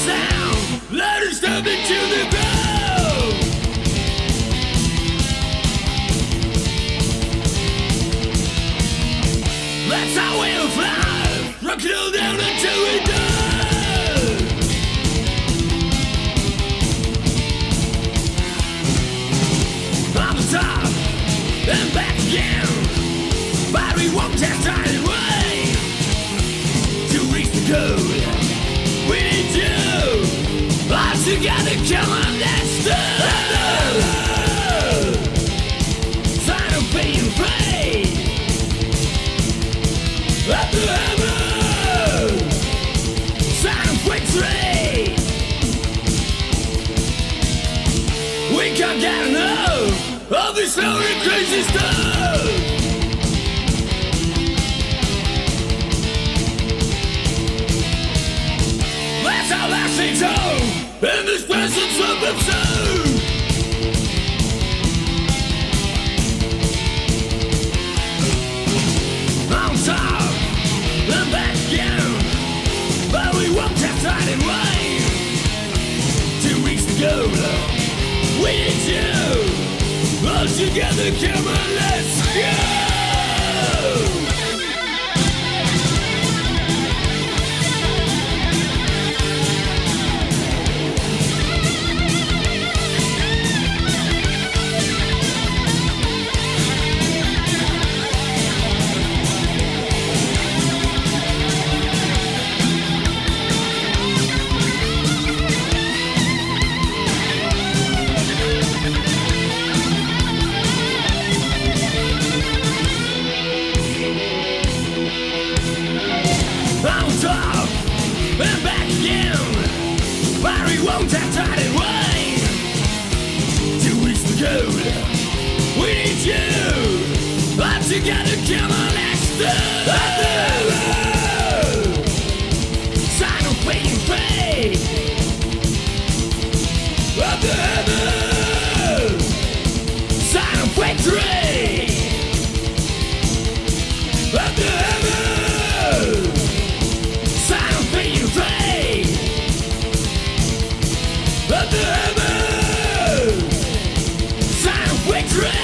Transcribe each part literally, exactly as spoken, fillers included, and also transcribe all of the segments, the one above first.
sound, let it step into the ground. That's how we'll fly, rock it all down until we're done. On the top, and back again, but we won't have time to wait to reach the goal. We need you, all together, come on, let's do it. Sign of being free. Up the hammer, sign of victory. We can't get enough of this lonely crazy stuff. That's our last thing's home in this presence of absurd. On top and back again, but we won't have time and wait to reach the goal. We need you, all together, come on, let's go. And back again, but we won't have time to wait to reach the goal. We need you, all together, come on, let's do it. Sign of being free. Up the hammer, sign of victory. Up the hammer, sign of being free. Up the hammer, sign of victory.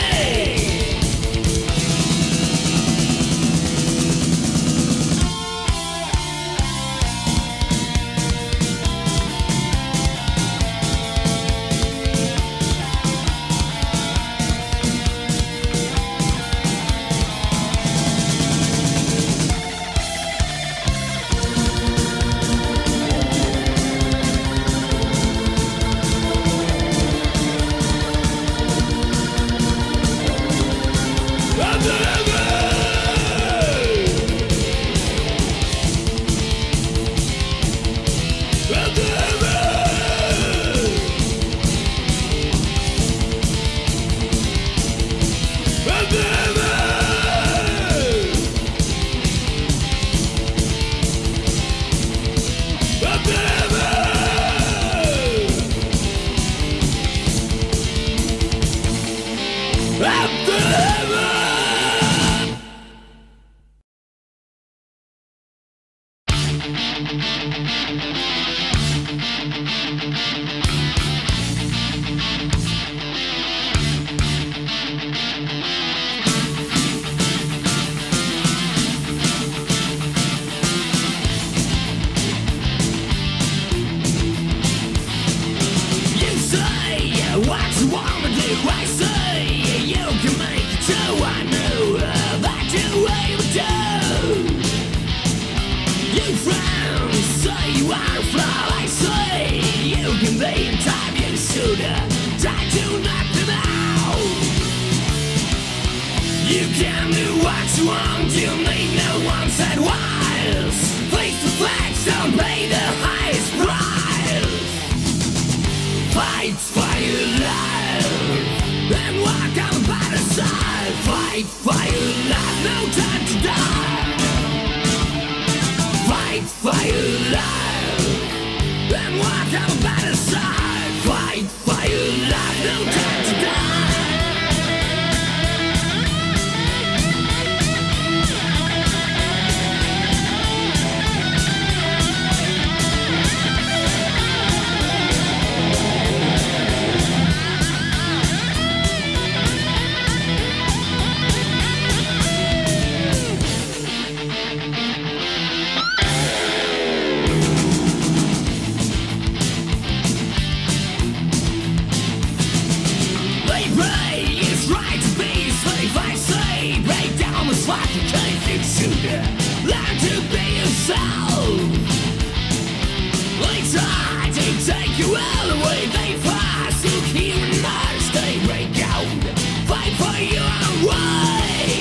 take you all the way they pass. Look here and not stay break out. Fight for your own way.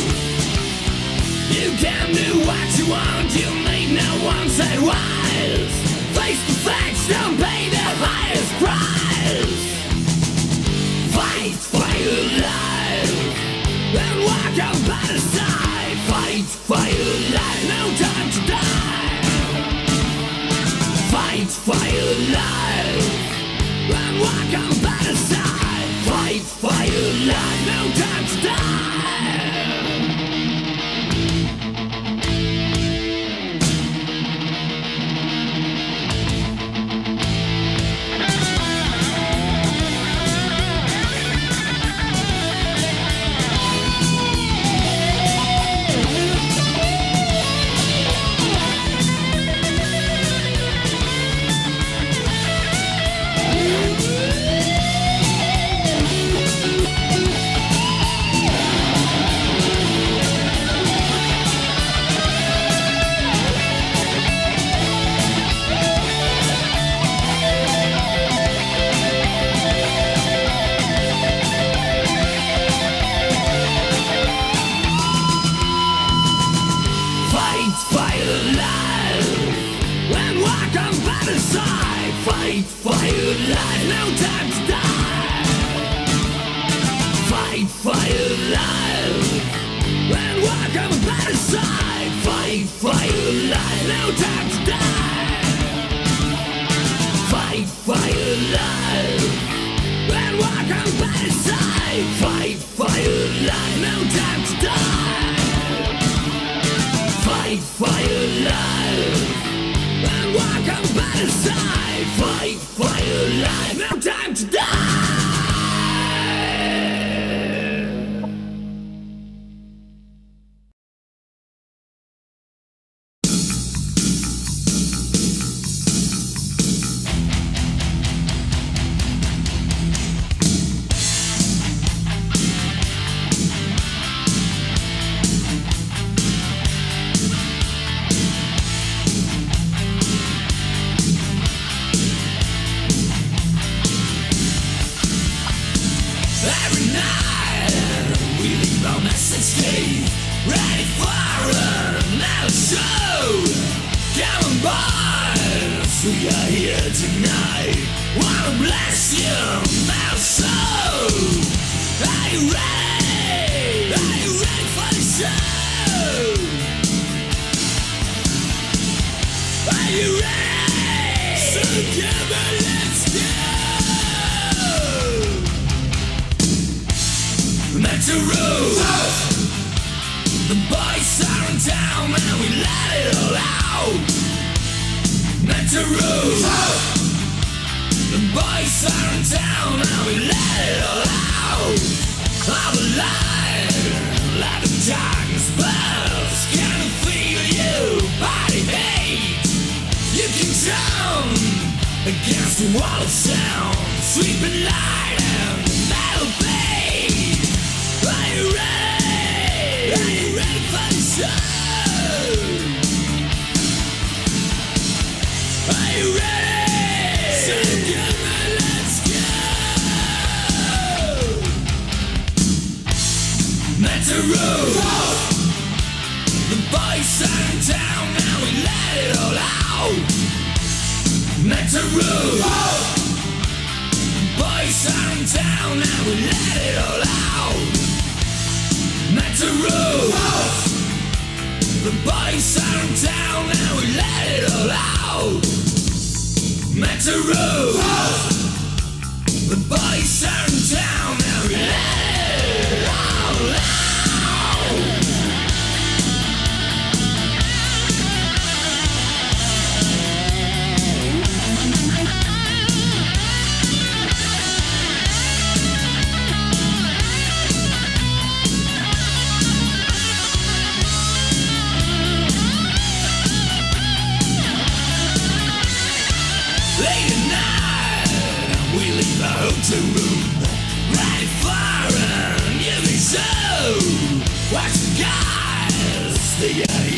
You can do what you want, you need no one said wise. Face the facts, don't pay the highest price. Fight for your life and walk out by the side. Fight for your life, no time to die. Fight for your life and walk out by the side. Fight for your life, no time to die. Fight for your life, no time to die. Fight for your life and walk on by the side. Fight for your life, no time to die. Fight for your life and walk on by the side. Fight for your life, no time to die. Fight for your life and walk on by the side. Fight for your life, no time to die.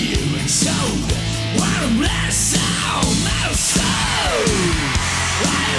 What a blast sound, metal soul.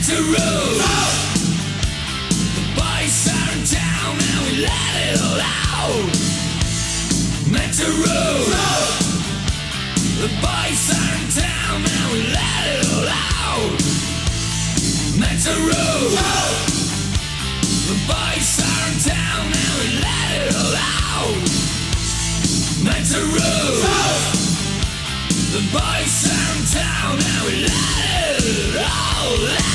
to rule. The boys are in town and we let it all out. Meant to rule. The boys are in town and we let it all out. Meant to rule. The boys are in town and we let it all out. Meant to rule. The boys are in town and we let it all out.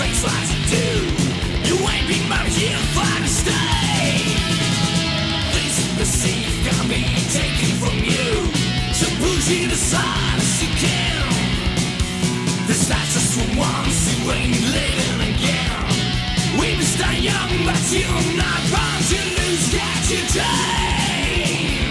say what to do. You ain't been out here for to stay. Things you perceive can be taken from you, so push it as hard as you can. This life's just for once, you ain't living again. We may stay young, but you're not bound to lose that you dream.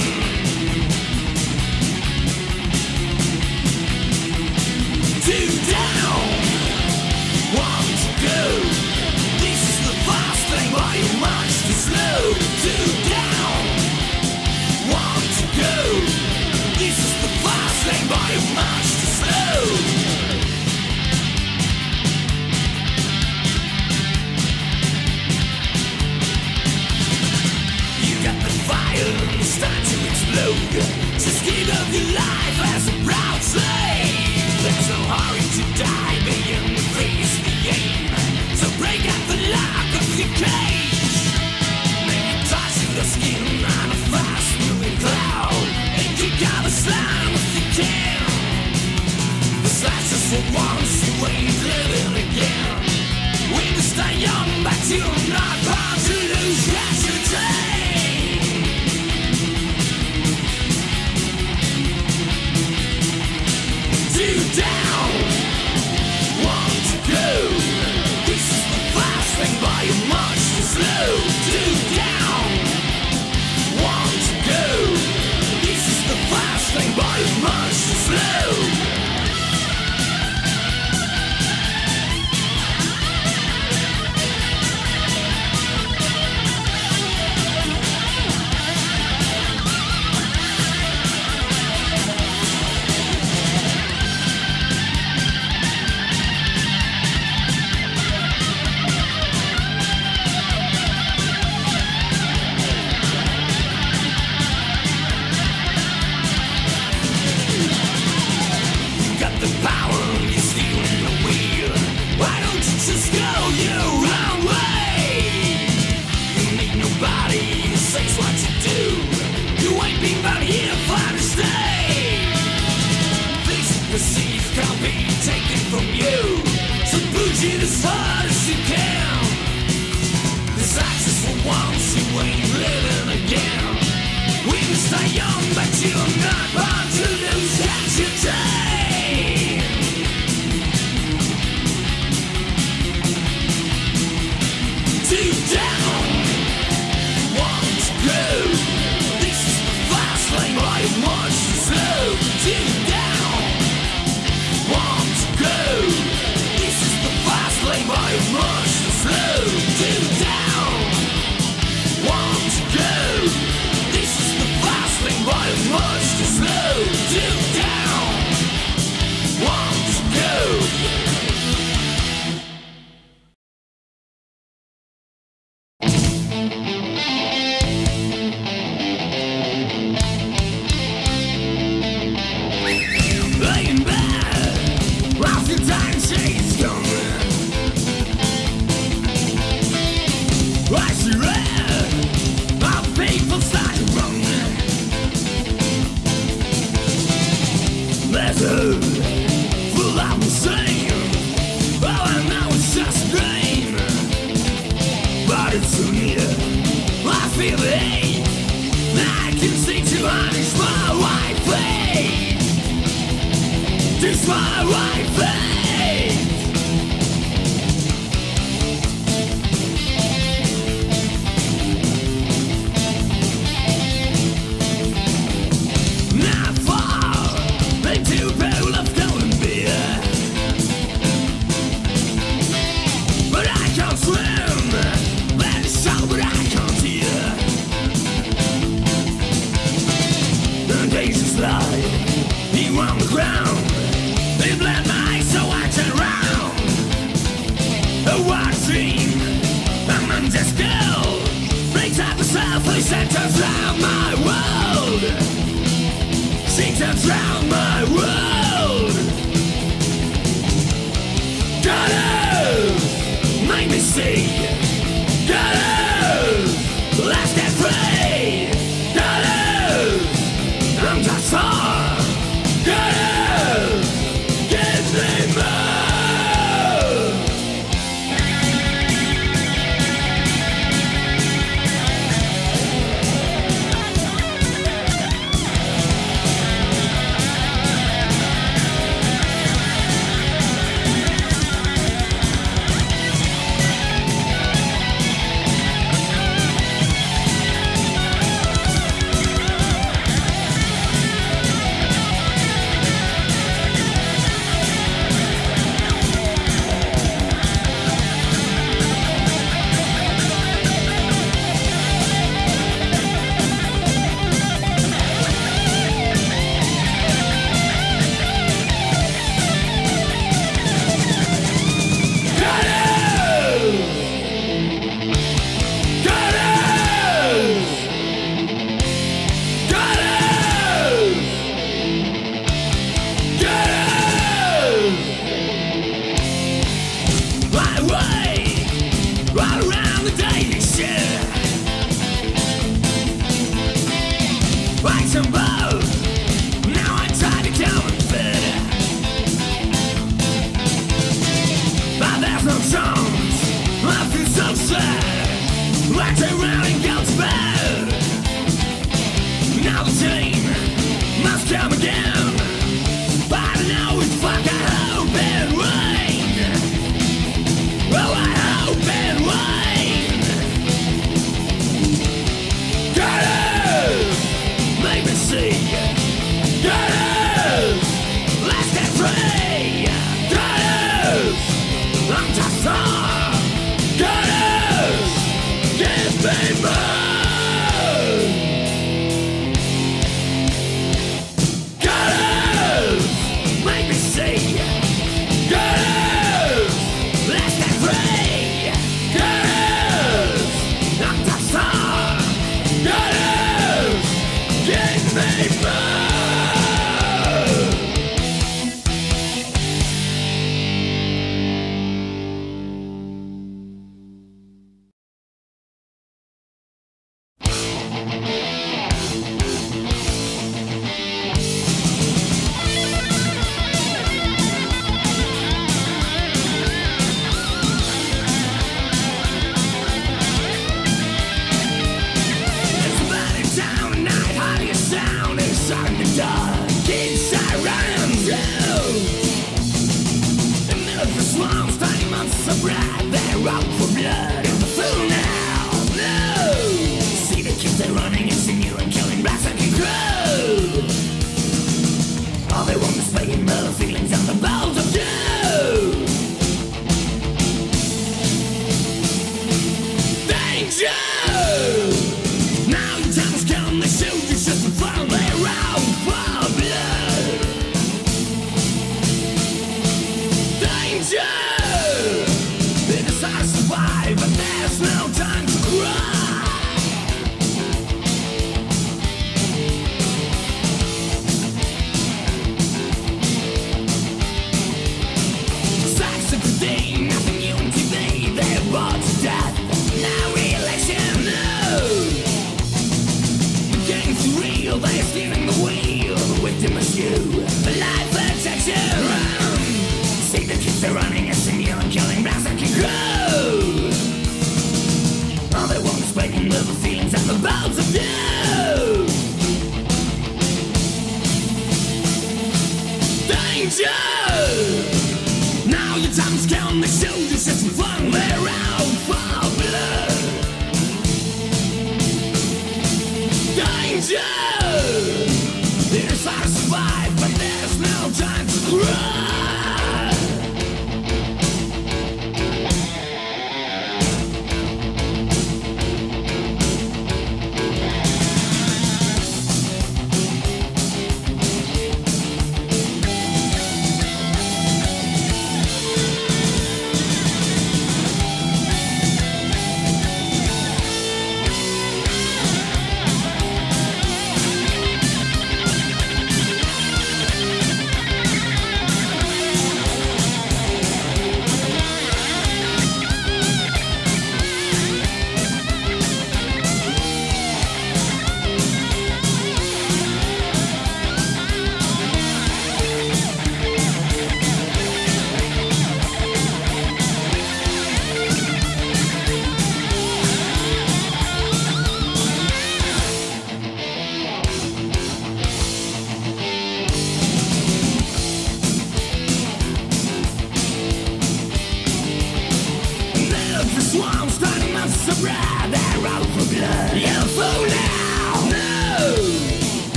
Two down, one to go. This is the fast lane, but you're much too slow. Two down, one to go. This is the fast lane, but you're much too slow. It's time to explode. Just give up your life as a proud slave. There's no hurry to die, being free is the aim. So break out the lock of your cage. Make it touch the skin on a fast moving cloud, and kick out the slime if you can. This life's just for once, you ain't living again. We may stay young, but you're not bound to lose what you take. Down, one to go. This is the fast thing, but you're much too slow. Two down, one to go. This is the fast thing, but you're much too slow. Just go your own way. You need nobody who says what to do. You ain't been out here for to stay. Things you perceive can't be taken from you, so push it as hard as you can. This life's just for once, you ain't living again. We may stay young, but you're not bound to lose that you take. Two down, one to go. This is the fast lane, but you're much too slow. Two down, one to go. This is the fast lane, but you're much too slow. Two down, one to go. This is the fast lane, but you're much too slow. Two down, one to go. no songs. I feel so sad, like they're running out to bed. Now the team must come again, but I know it's fuck. I hope and rain. Oh, I hope and rain. Gotta make me see. Gotta let's get free. Gotta I'm just on. Gotta give me more.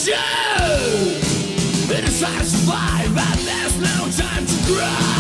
danger. It is hard to survive, but there's no time to cry.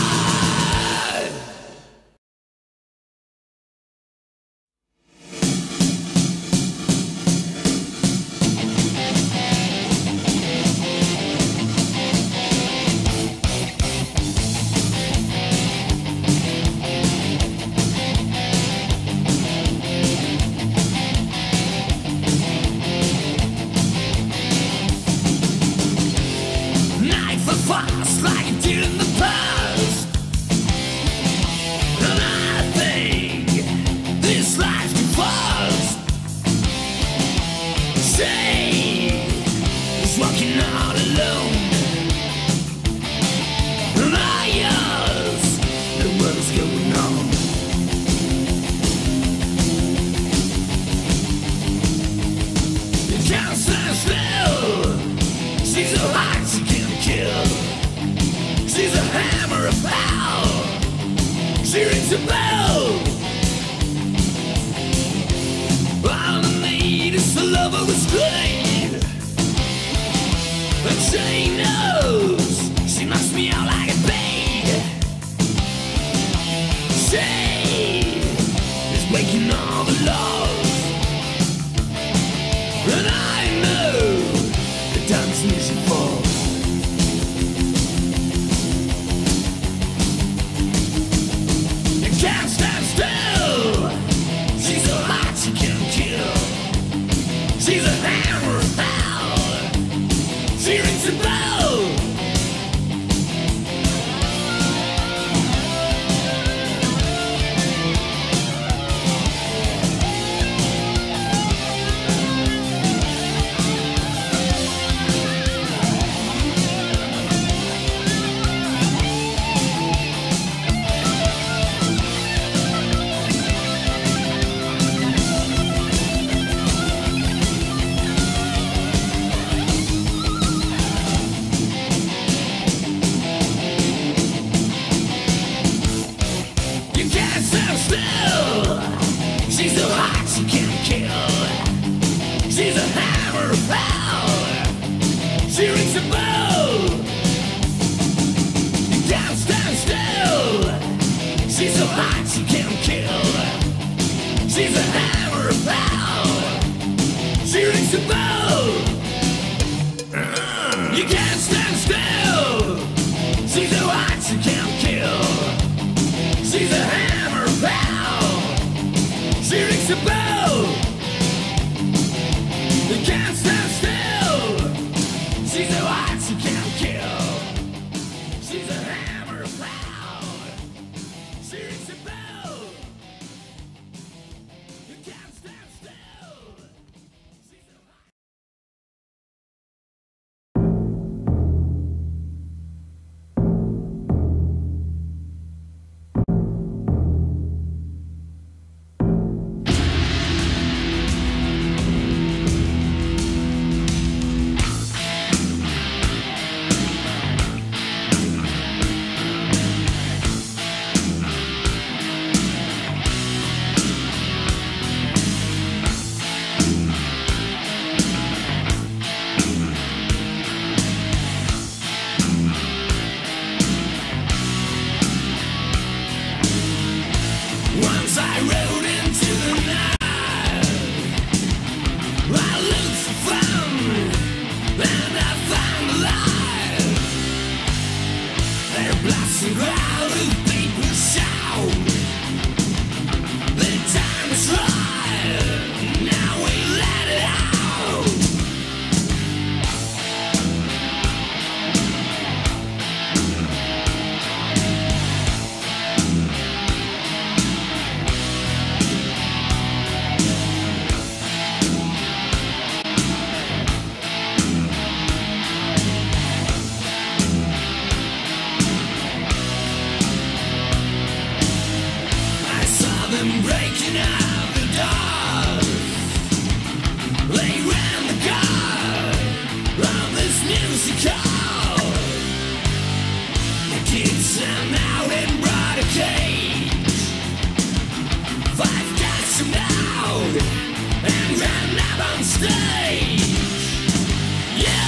And ran out on stage. Yeah.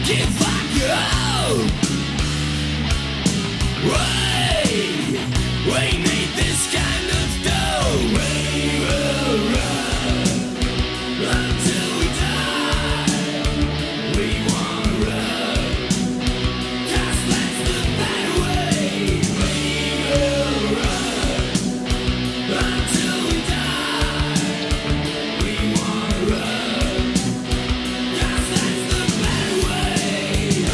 give up your hope. We, we need this kind of dough. We will run until we die. We wanna run, 'cause that's the better way. We will run until we die. We wanna run, 'cause that's the better way.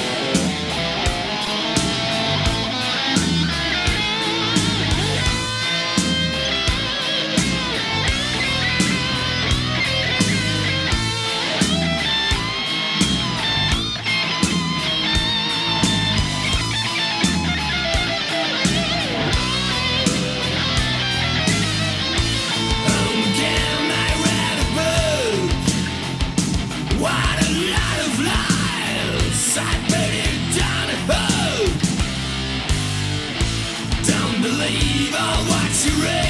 Home again, I read a book. What a lot of lies I put it down a hole. Don't believe all what you read.